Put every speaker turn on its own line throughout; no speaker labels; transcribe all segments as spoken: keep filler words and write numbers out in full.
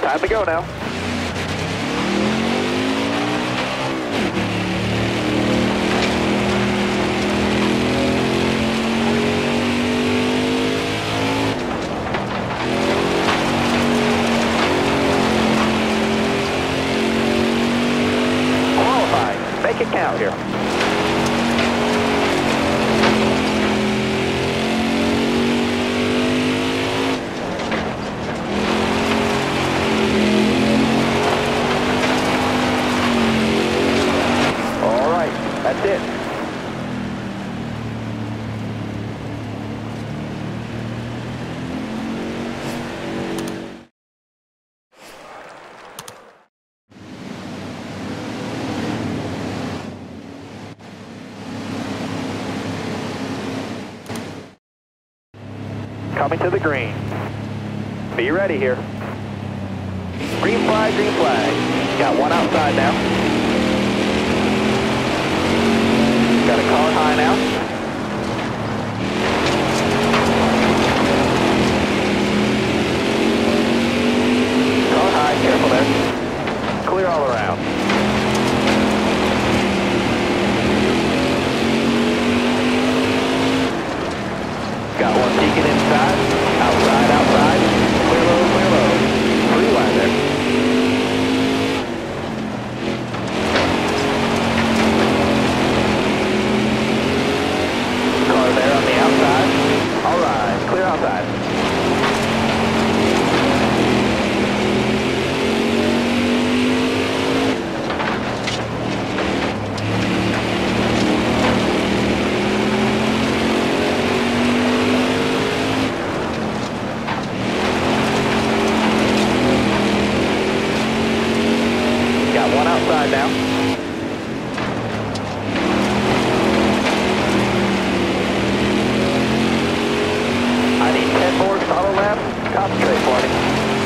Time to go now. Qualifying. Make it count here. That's it. Coming to the green. Be ready here. Green flag, green flag. Got one outside now. Got a car high now. Car high, careful there. Clear all around. Got one peeking inside. Outside, outside. Clear low, clear low. Three line there. There on the outside. All right, clear outside. Got one outside now. Auto lap, concentrate for me.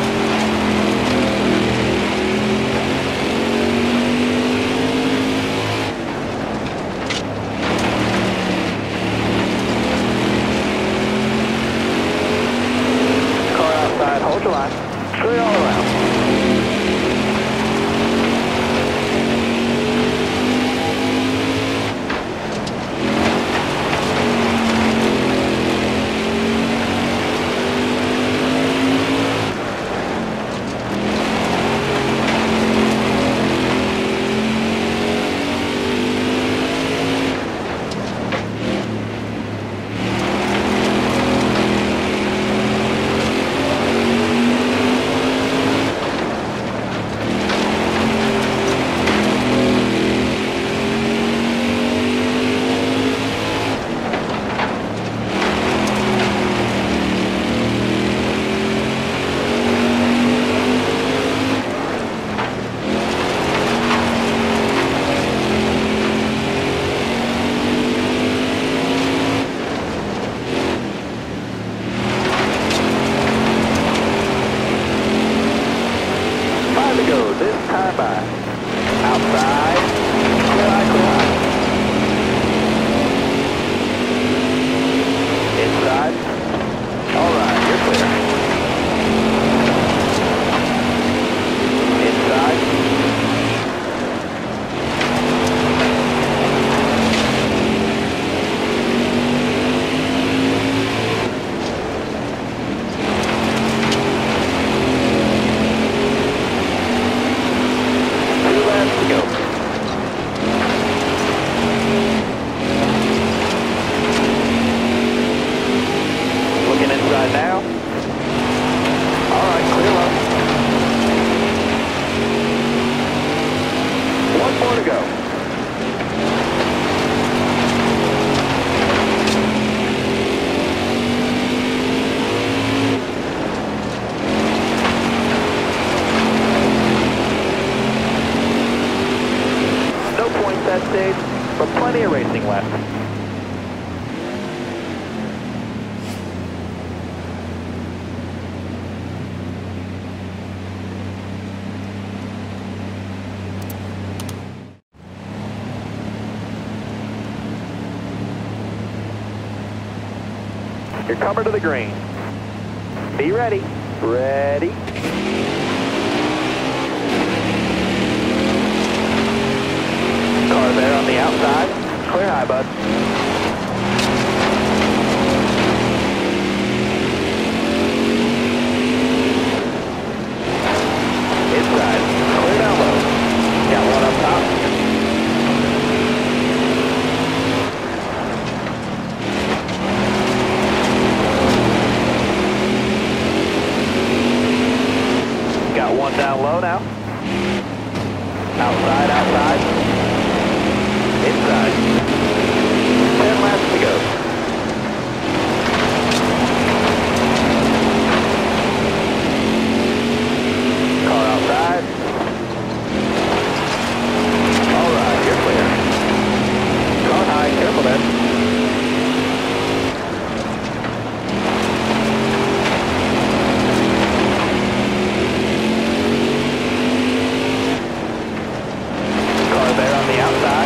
Car outside, hold your line. Clear all around. This time by outside, clear eye, clear eye. Inside, all right, you're clear. Inside. To go. Looking inside now. All right, clear low. One more to go. That stage, but plenty of racing left. You're coming to the green. Be ready. Ready. high, bud. Inside. Clear down low. Got one up top. Got one down low now. Outside, outside. Inside. Ten laps to go. Car outside. All right, you're clear. Car high, careful then. There on the outside.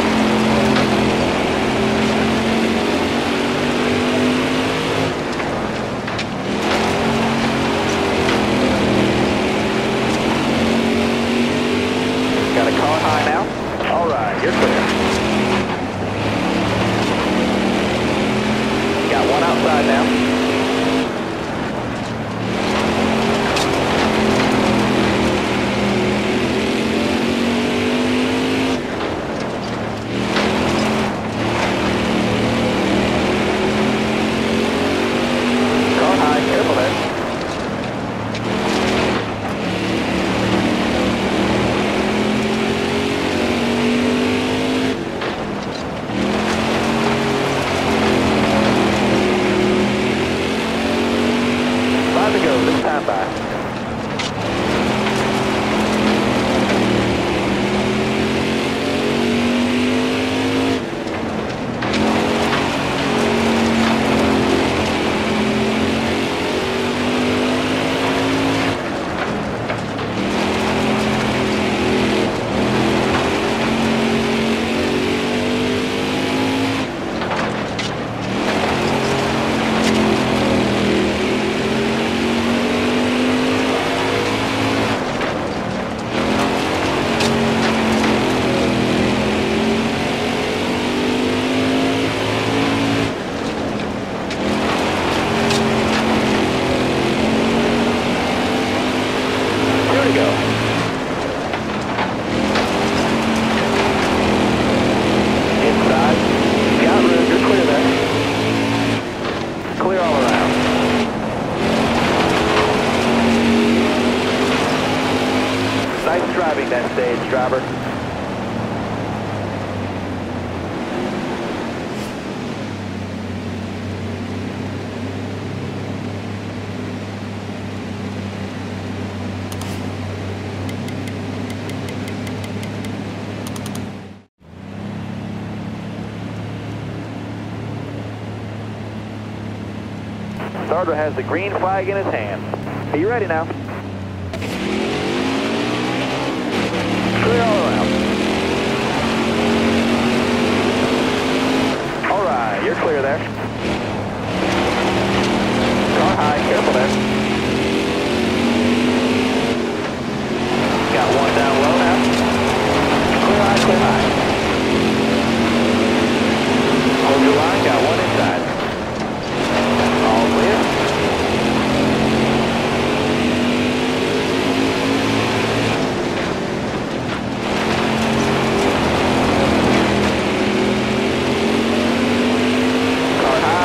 Got a car high now. All right, you're clear. Got one outside now. To go this time by. Nice driving that stage, driver. Starter has the green flag in his hand. Are you ready now? Clear all around. All right, you're clear there. Car high, careful there. Got one down low now. Clear high, clear high. Hold your line, got one inside. All clear. Car high.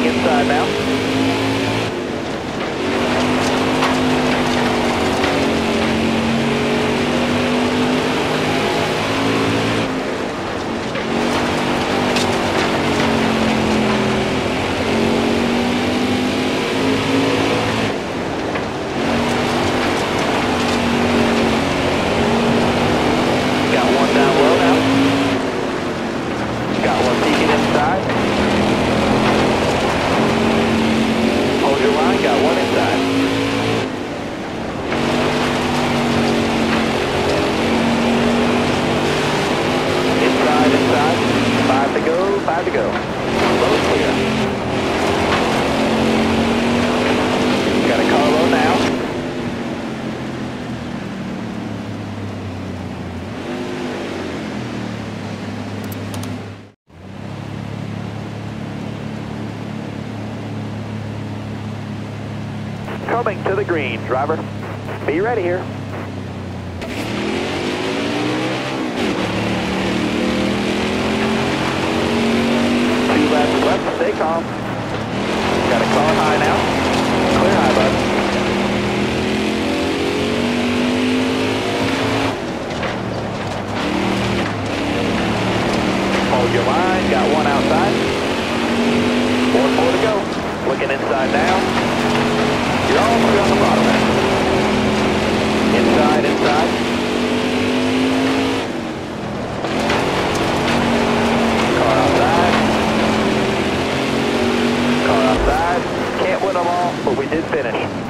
inside now. Got one down low now. Got one peeking inside. Hold your line, got one inside. Inside, inside. Five to go, five to go. Low clear. Got a car low now. Coming to the green, driver. Be ready here. Two laps left, stay calm. Got a car high now. Clear high, bud. Hold your line, got one outside. Four, four to go. Looking inside now. You're all three on the bottom end. Inside, inside. Car outside. Car outside. Can't win them all, but we did finish.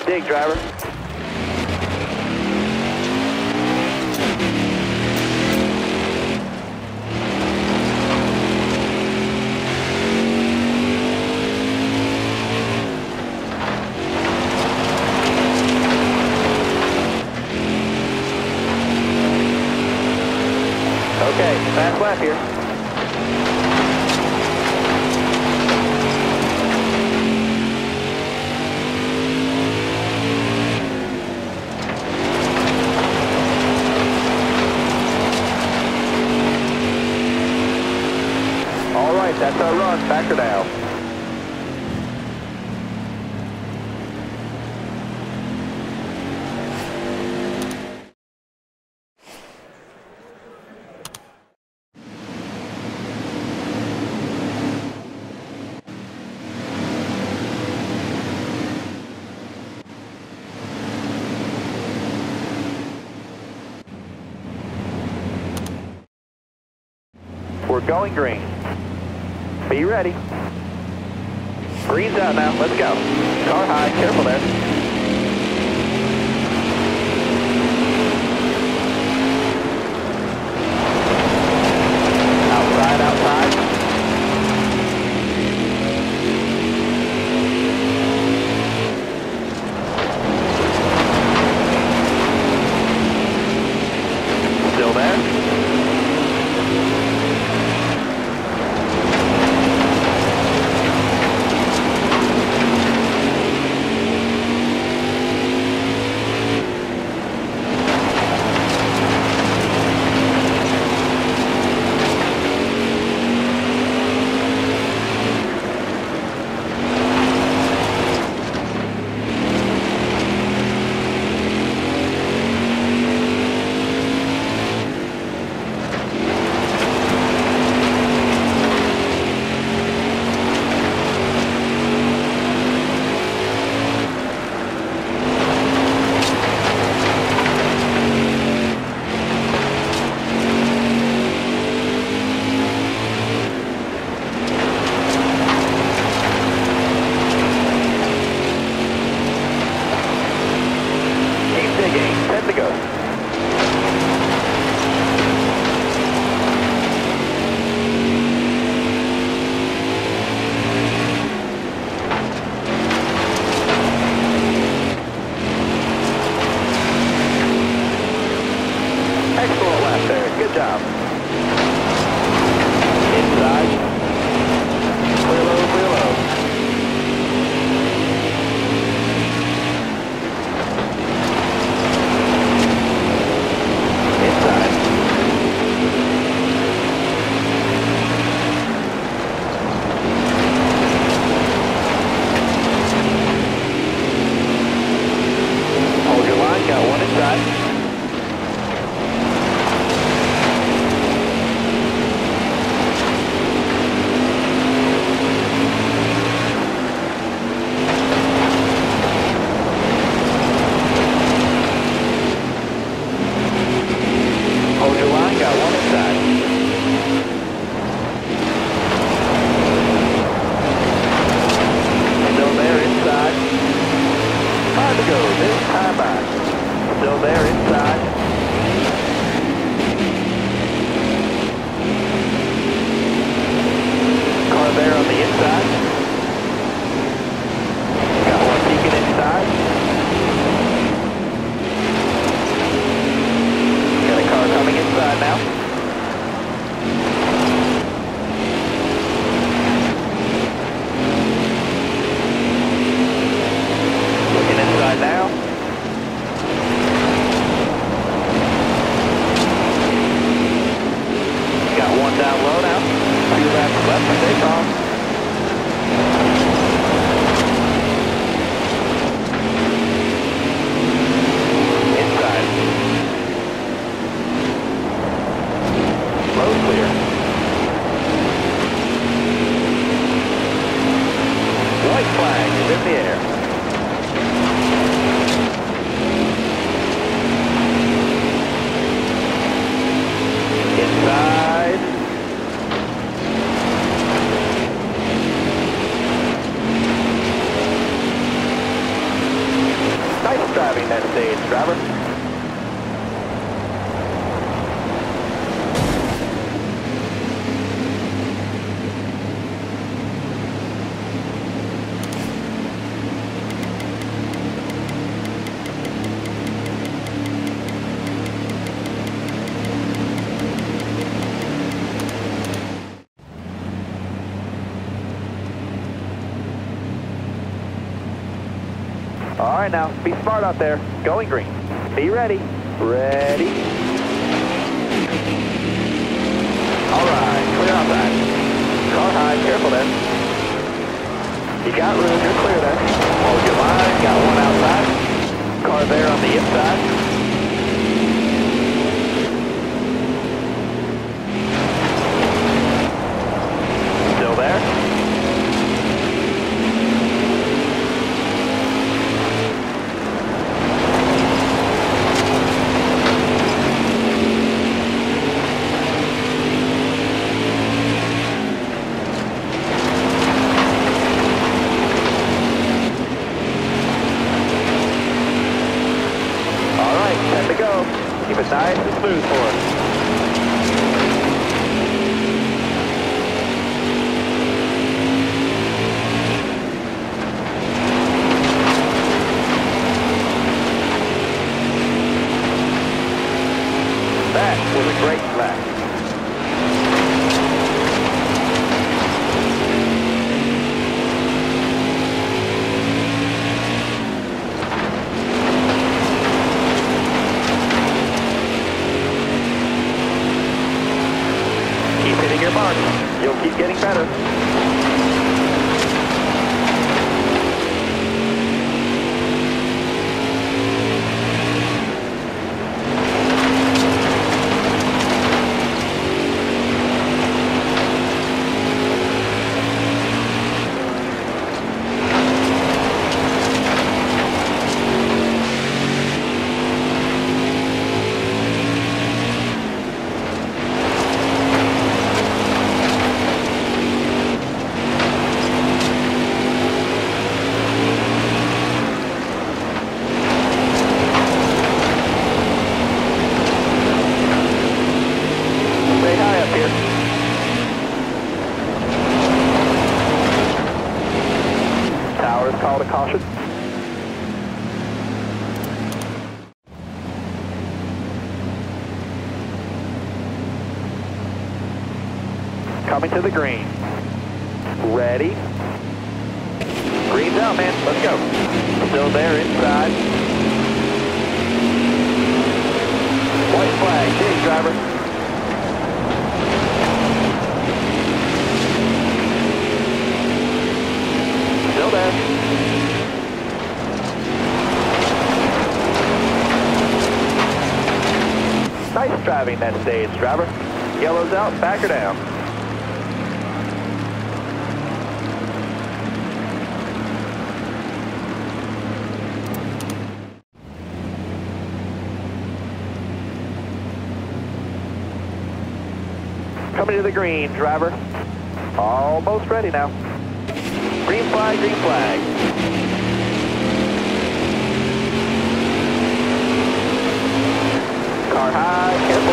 dig, driver. Okay, fast lap here. All right, that's our run. Factor down. We're going green. Be ready. Green's out now. Let's go. Car high. Careful there. Outside, outside. Still there. Excellent lap there. Good job. Inside. Clear low, clear low. Inside. Hold your line. Got one inside. Still there inside. Car there on the inside. Got one peeking inside. Got a car coming inside now. Looking inside now. Got one down low now. Two laps left for takeoff. Inside. Low clear. White flag is in the air. Inside. right now. Be smart out there. Going green. Be ready. Ready. All right, clear outside. Car high, careful there. You got room, you're clear there. Hold your line, got one outside. Car there on the inside. Still there. Keep it nice and smooth for us. That was a great flag. Hitting your mark. You'll keep getting better. Call to caution. Coming to the green. Ready. Green's out, man. Let's go. Still there inside. White flag. Chase, driver. Still there. Nice driving that stage, driver. Yellow's out, back her down. Coming to the green, driver. Almost ready now. Green flag, green flag. Car high, careful.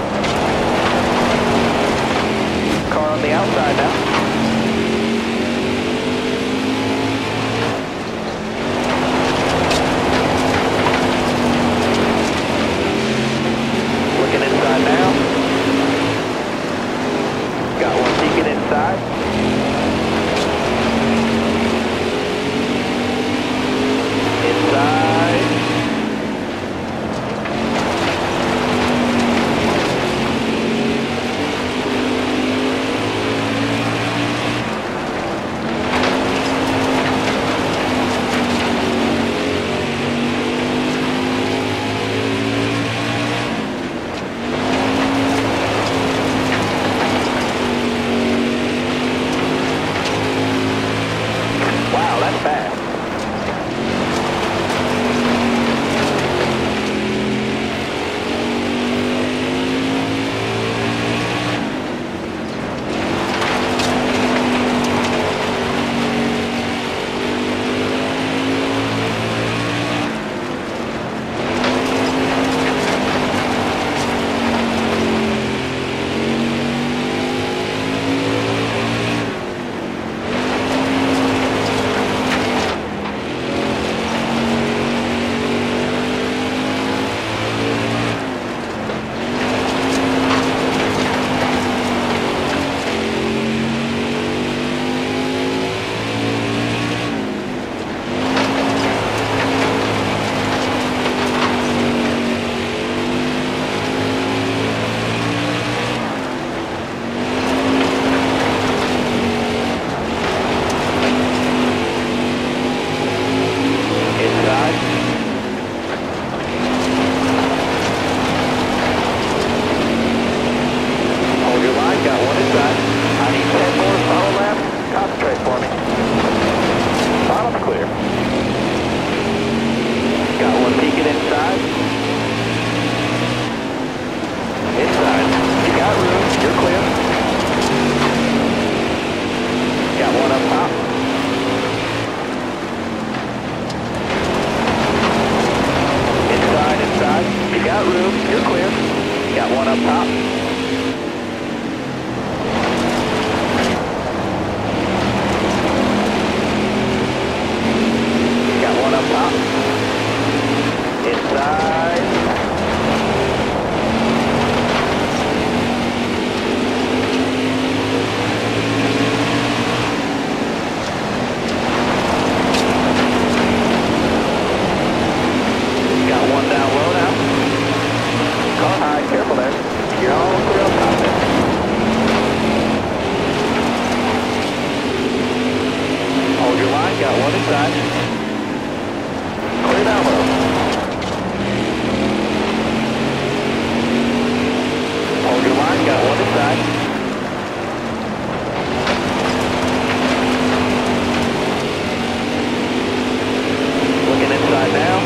Car on the outside now. Looking inside now. Got one peeking inside. Inside. you're clear. Got one up top. Got one up top. Inside. Got one down low now. Car high, careful there. You're all clear up top there. Hold your line, got one inside. Clear down low. Hold your line, got one inside. Looking inside now.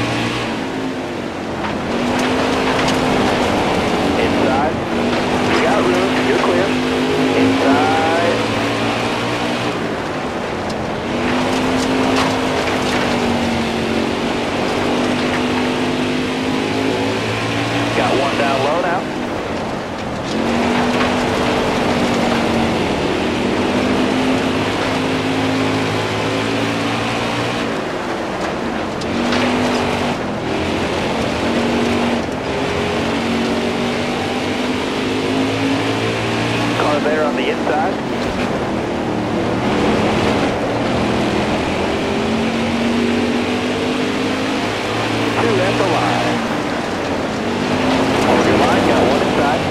Inside. You got room, you're clear. Inside. Got one down low now. Car there on the inside. Two at the line. Hold your line, got one inside.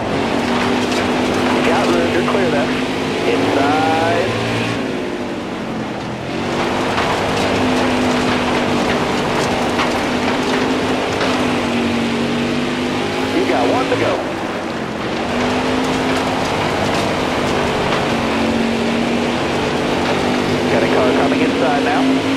Got room, you're clear there. Inside. You got one to go. Got a car coming inside now.